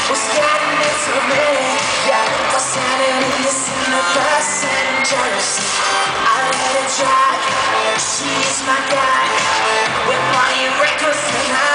was getting into me. Yeah, was enemies in the past and jealousy. I let it drive. She's my guy with money records and I